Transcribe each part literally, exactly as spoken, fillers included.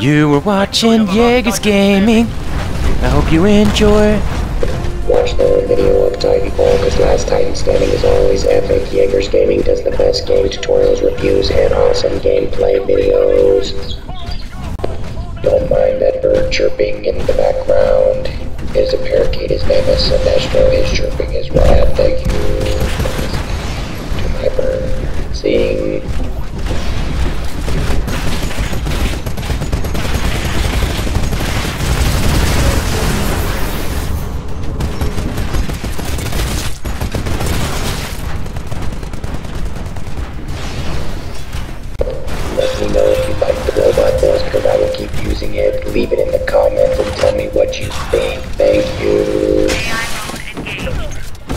You were watching Jaeger's Gaming. I hope you enjoy. Watch the video of Titanfall, because last Titan standing is always epic. Jaeger's Gaming does the best game tutorials, reviews, and awesome gameplay videos. Don't mind that bird chirping in the background. His a parakeet, his name is Sinestro, his chirping is rad. Thank you to my bird. Sing. Let me know if you like the robot voice, because I will keep using it. Leave it in the comments and tell me what you think. Thank you. A I mode engaged.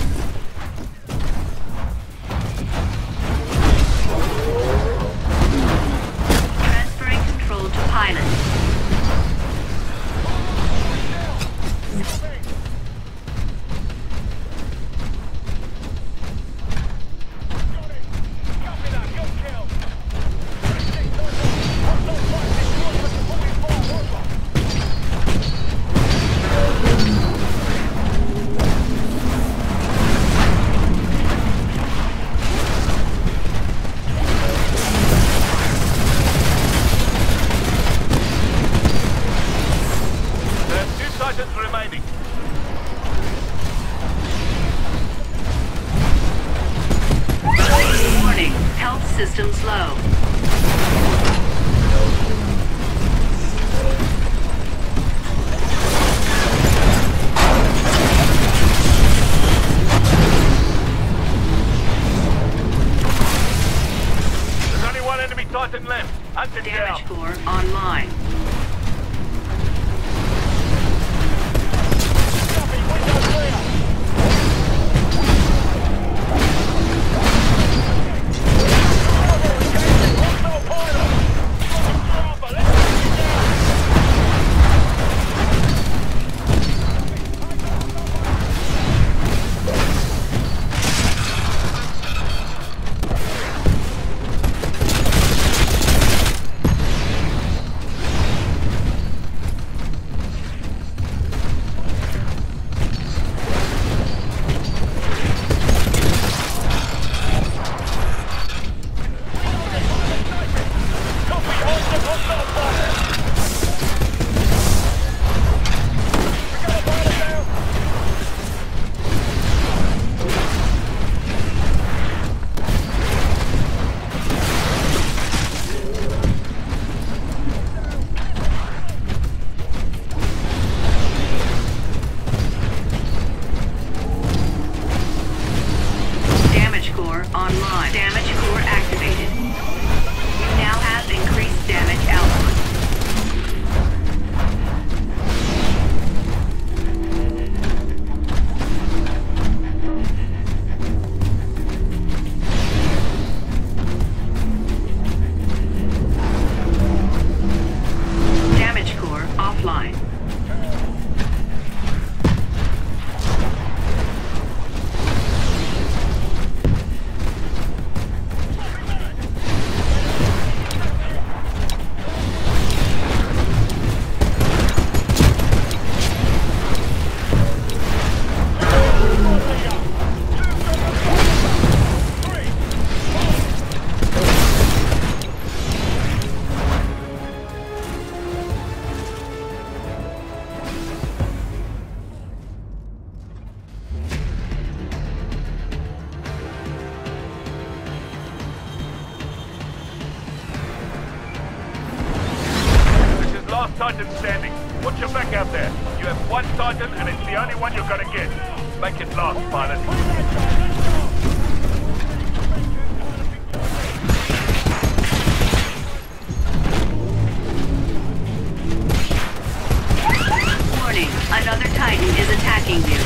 Transferring control to pilot. Remaining. Warning, health systems low. There's only one enemy Titan left. Hunt it down. Damage core online. Online. Damage core activated. You now have increased damage output. Damage core offline. Last Titan standing. Put your back out there. You have one Titan and it's the only one you're gonna get. Make it last, pilot. Warning, another Titan is attacking you.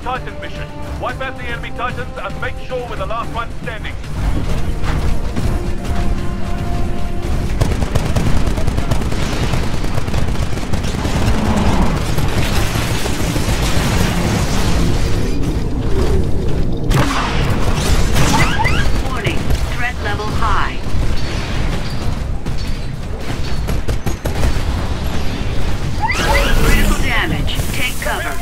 Titan mission. Wipe out the enemy Titans and make sure we're the last one standing. Warning, threat level high. Critical damage. Take cover.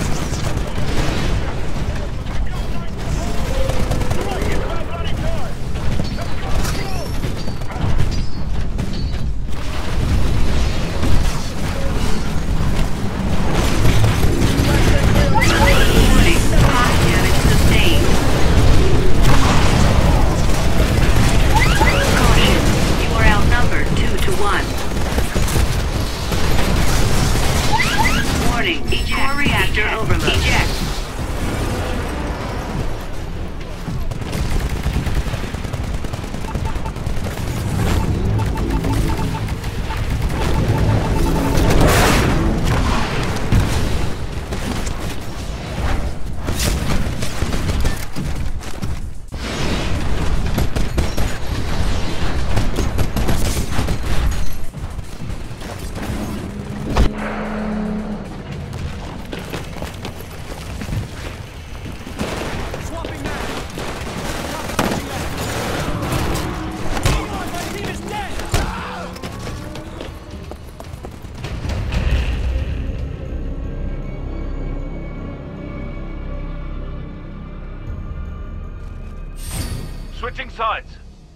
Switching sides.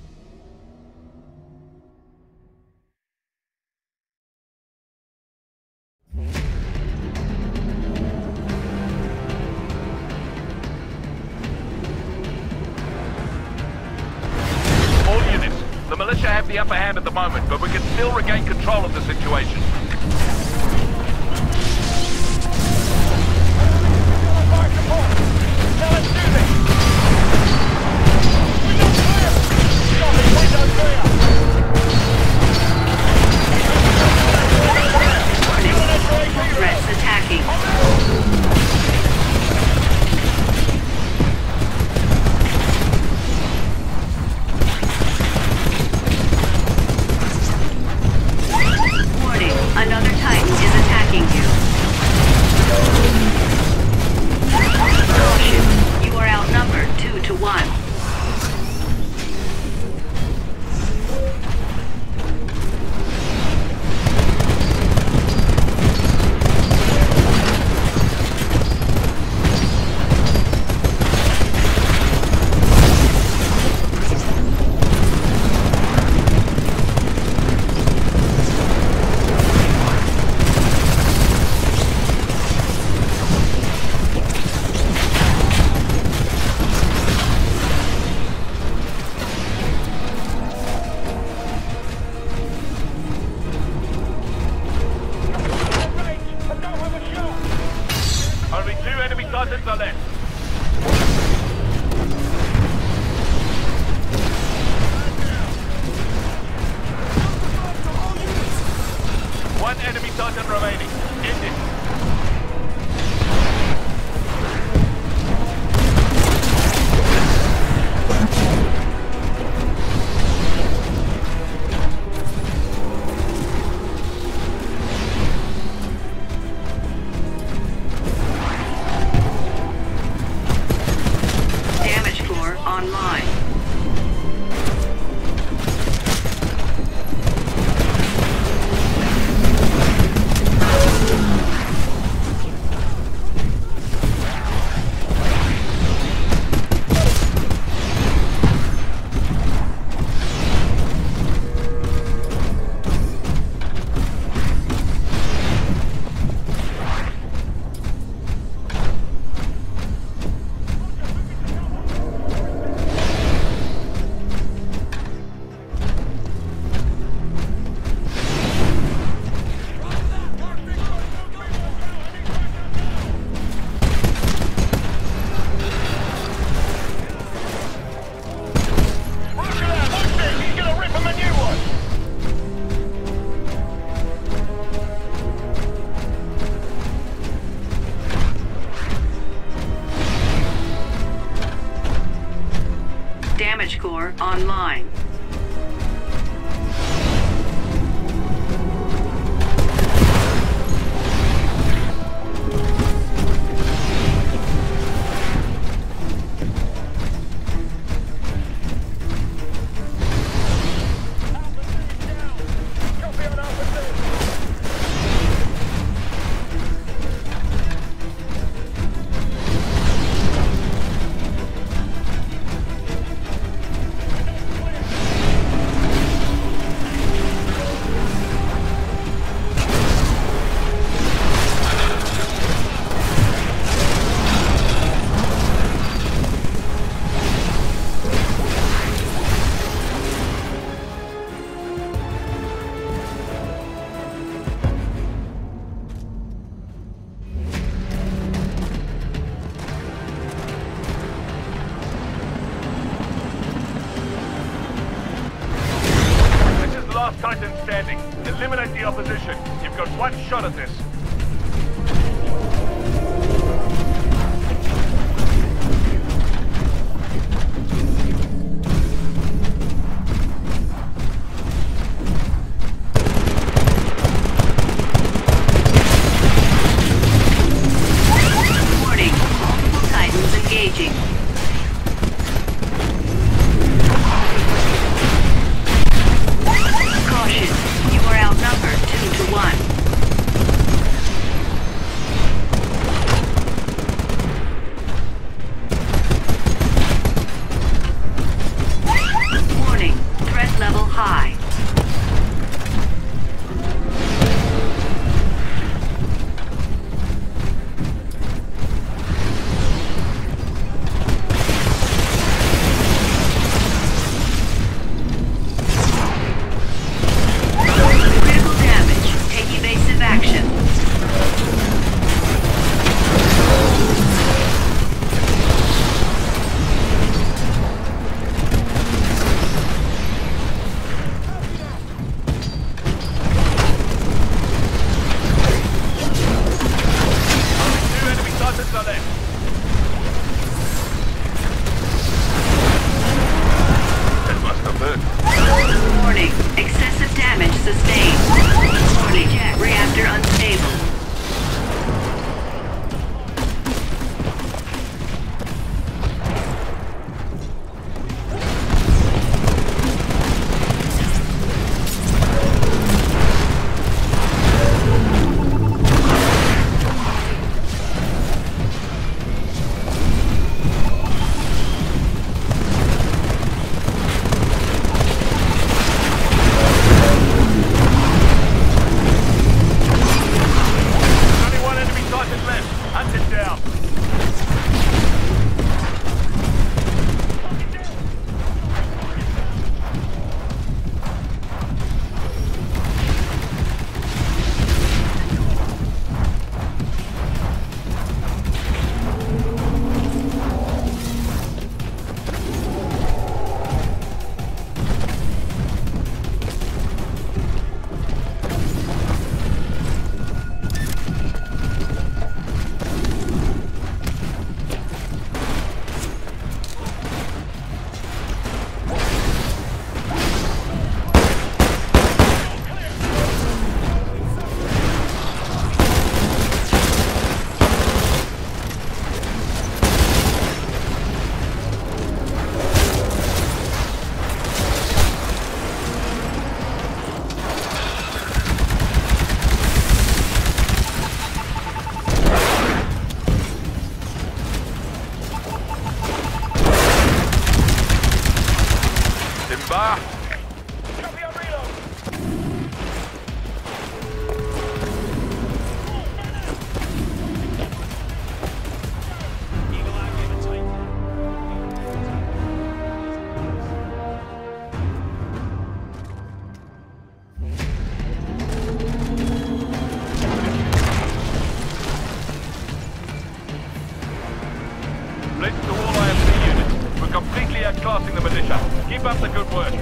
All units, the militia have the upper hand at the moment, but we can still regain control of the situation. Now let's do this! Threats attacking. Warning, another Titan is attacking you. Caution, you are outnumbered two to one. Only two enemy Titans are left. One enemy Titan remaining. End it. Online. online. Last Titan standing. Eliminate the opposition. You've got one shot at this. Warning. Multiple Titans engaging. You are outnumbered two to one. Warning, threat level high. Warning, excessive damage sustained. Warning, jet reactor unstable. Simba! Blitz to all I M C units. We're completely outclassing the militia. Keep up the good work.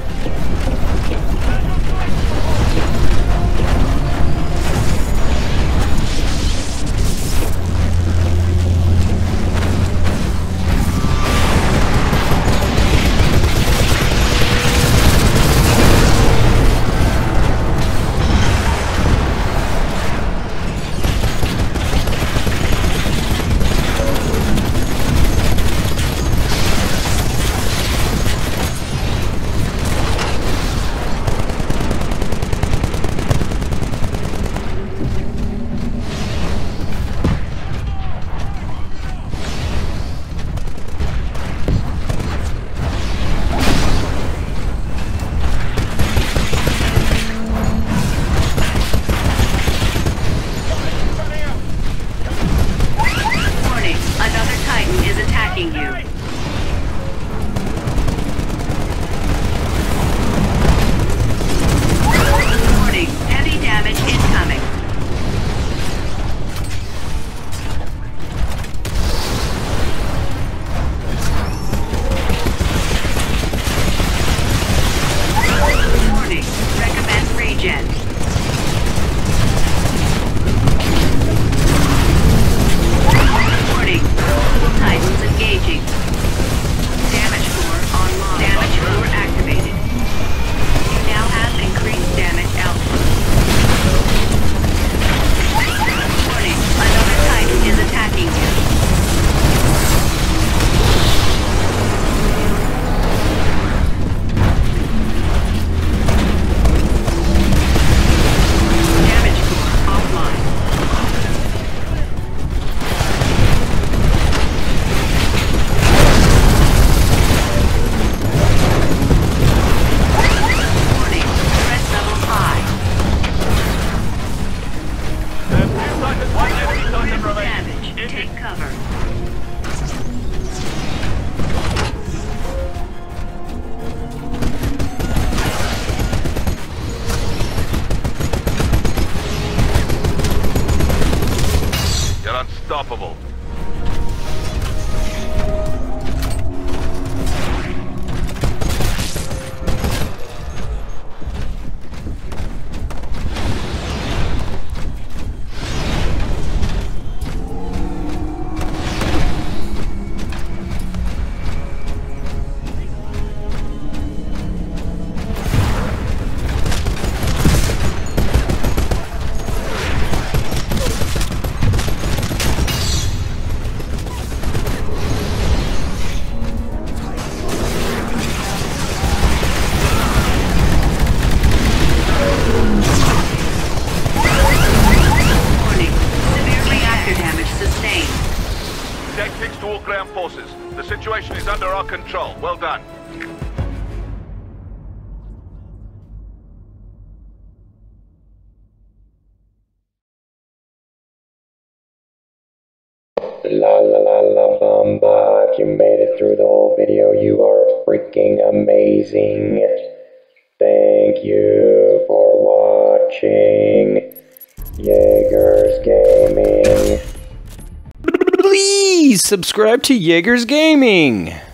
our control. Well done. La la la la bamba. If you made it through the whole video, you are freaking amazing. Thank you for watching Jaeger's Gaming. Please subscribe to Jaeger's Gaming.